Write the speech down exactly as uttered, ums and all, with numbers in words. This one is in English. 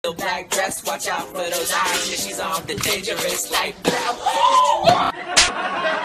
the black dress, watch out for those eyes. Yeah, she's on the dangerous life.